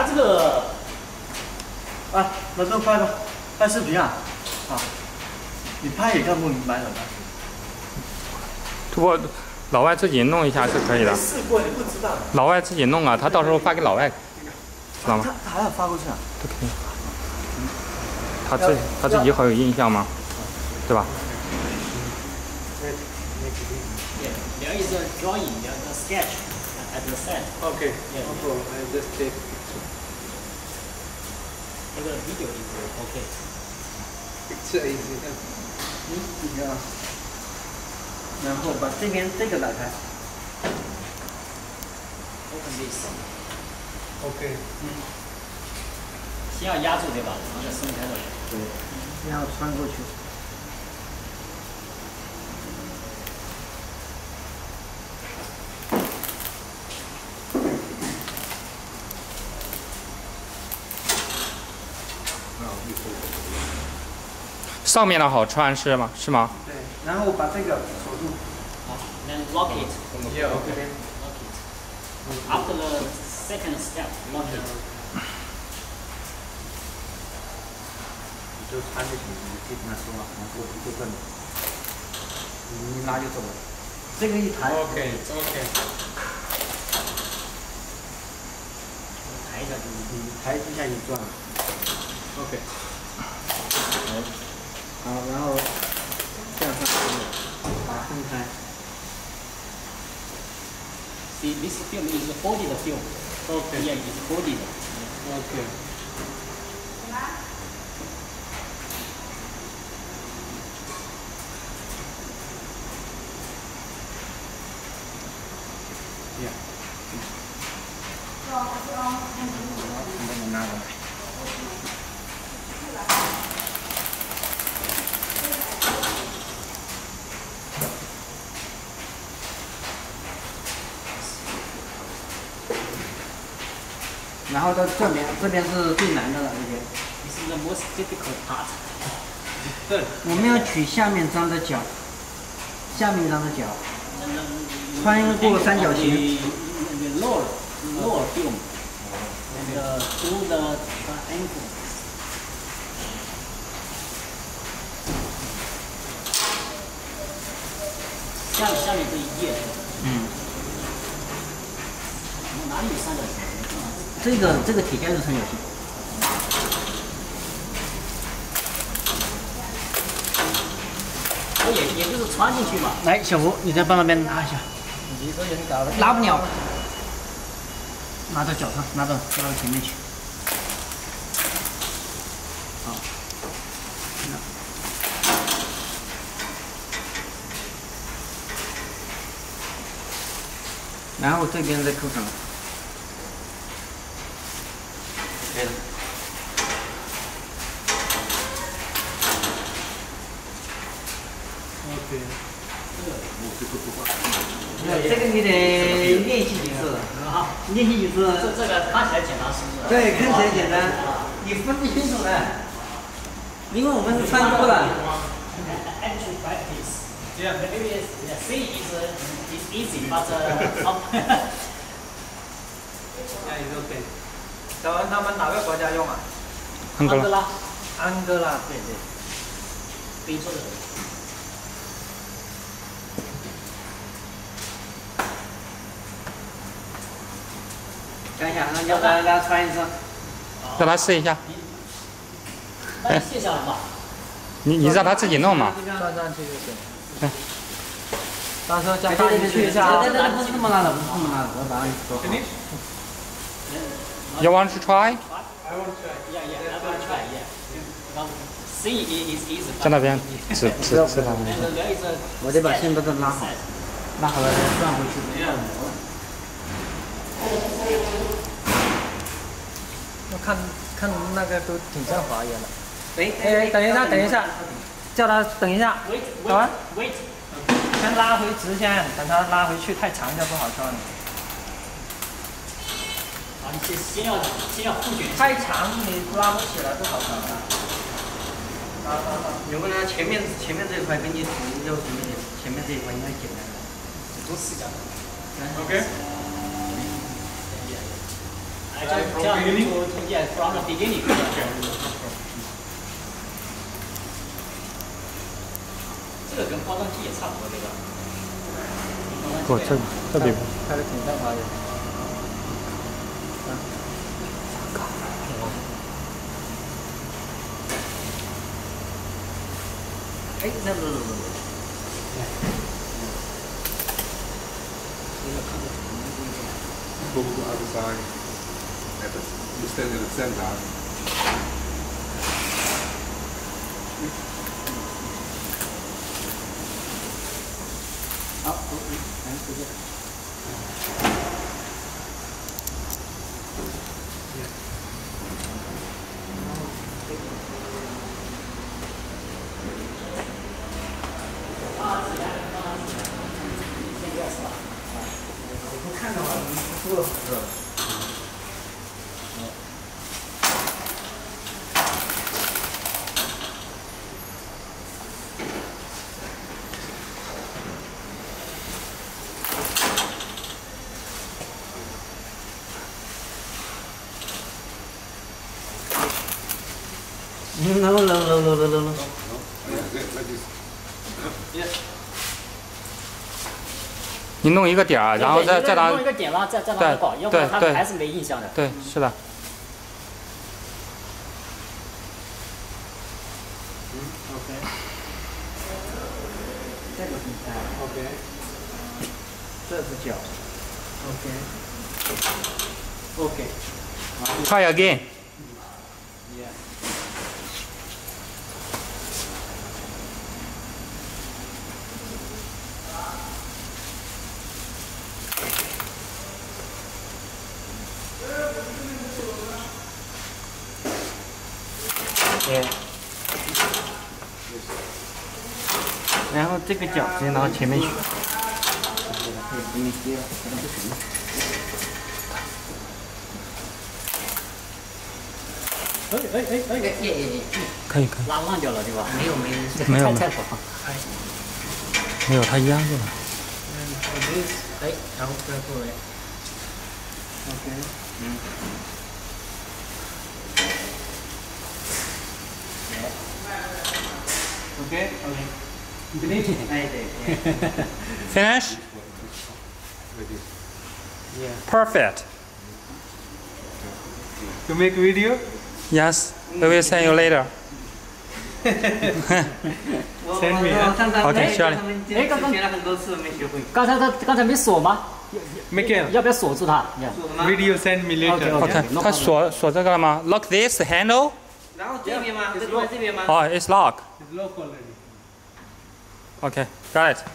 这个啊，马上拍吧，拍视频啊，啊，你拍也看不明白了。 不过老外自己弄一下是可以的。 试过你不知道。 老外自己弄啊，他到时候发给老外，知道吗？ 他还要发过去啊？ 都可以。他自己好有印象吗？对吧 ？There is a drawing, there is a sketch at the side. Okay. Yeah. No problem. I just take. 这个 video is okay. Picture is. 这个。然后把这边这个打开。 Open this. Okay. 先要压住对吧？然后再松开的。 对，然后穿过去。 上面的好穿是吗？是吗？ 对，然后把这个锁住。 好 ，then lock it. Yeah. Okay. Lock it. After the second step, lock it. 就穿就行，你就跟他说，然后就这里，你一拉就走了。这个一抬 Okay. Okay. 抬一下就你抬一下就转了。 Okay. 好，然后这样上去，把它分开。 See, this film is folded film. Okay. Yeah, it's folded. Okay. Yeah. 拿过来。然后到这边，这边是最难的了，这边。 This is the most difficult part. 对。 我们要取下面张的角，下面张的角，穿过三角形。 The lower film and through the ankle. 下面这一页。哪里有三角形？ 这个铁架是三角形。 也就是穿进去嘛。 来，小胡，你在帮那边拉一下。 一个人搞了。 拉不了。拿到脚上，拉到前面去。好。然后这边再扣上。可以了。 Okay. 这个你得练习几次，练习几次。 这个看起来简单是不是？ 对，看起来简单，你分不清楚的，因为我们是穿多了。 Actual practice. Yeah. Maybe see is easy, but Yeah, it's okay. 小文他们哪个国家用啊？ 安哥拉。 安哥拉，对对。 非洲的。 等一下，让他穿一次。 让他试一下。 那你卸下来吧。 你让他自己弄嘛。 转上去就行。到时候叫他去一下。 对，不是这么拉的，不是这么拉的，我把你说好。 You want to try? I want to try. Yeah, I will try. Yeah. See is easy. 在那边指他们。 我得把线都拉好，拉好了再转回去。 我看那个都挺像华人的。等一下，叫他等一下。好啊。 Wait. 先拉回直线，等他拉回去太长就不好穿了。 啊，你先要复卷。 太长你拉不起来不好穿的。 有可能前面这一块跟你图要什么点？前面这一块应该简单的。 多视角。 OK。 from the beginning. 这个跟包装机也差不多，对吧？ 不，这比拍的挺像滑的。哎，那不。 Go to other side. You stand in the center. No. 你弄一个点儿，然后再让弄一个点，然后再让它搞，要不然它还是没印象的。 对，是的。 OK。这个是带 OK。这是脚 OK。 Try again. Yeah. 然后这个脚直接拿到前面去。 可以。 拉忘掉了对吧？ 没有。 太丑了。 没有，它压住了。 哎，然后再过来。 OK。OK。 Finish. Yeah. Perfect. To make video? Yes. We will send you later. Send me. OK，需要你。 哎，刚刚学了很多次没学会。 刚才没锁吗？ Make it. 要不要锁住它？ Video send me later. OK， 它锁这个了吗 ？Lock this handle. 然后这边吗？这边这边吗？ 哦 ，it's lock. It's lock already. OK, got it.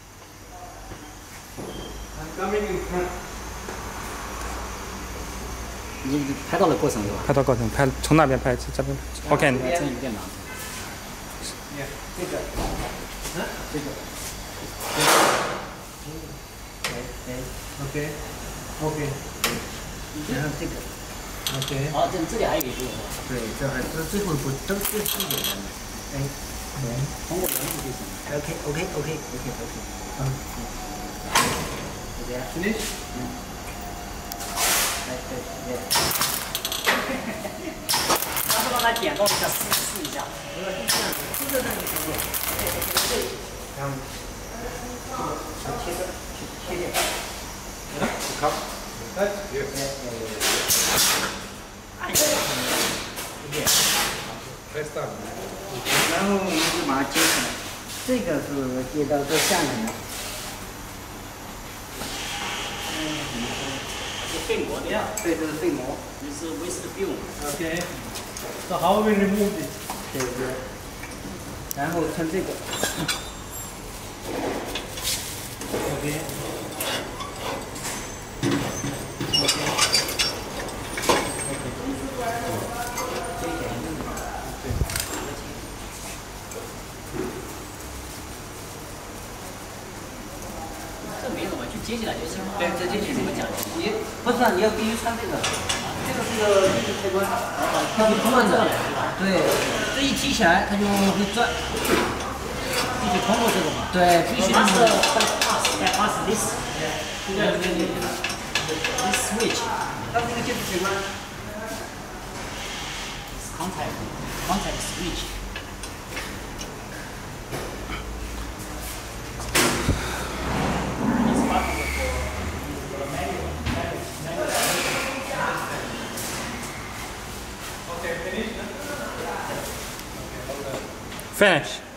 I'm coming in front. 你拍到了过程对吧？ 拍到过程，从那边拍，这边拍。OK。 真有点难。 这个，这个。OK。然后这个。OK。 哦，这里还有一步是吧？ 对，这最后一步都是最简单的。哎， 通过原理就行。 OK。就这样。Finish。 然后让它点到一下，试一下。 然后切点。 Come. Yes. 然后我们就把它接起来，这个是接到这下面的。 是肺膜的呀？ 对，这是肺膜。 这是 waste film。 OK。So how we remove it？ 对。然后穿这个。OK。 这没什么，就接起来就行了。 对，直接去怎么讲？ 你不是啊，你要必须穿这个，这个是个立体开关，它会转的，对，这一提起来它就会转， 必须通过这个嘛？ 对，必须。 pass this。 这个 this switch 它这个键子开关 is contact switch. It's part of the manual. Finish.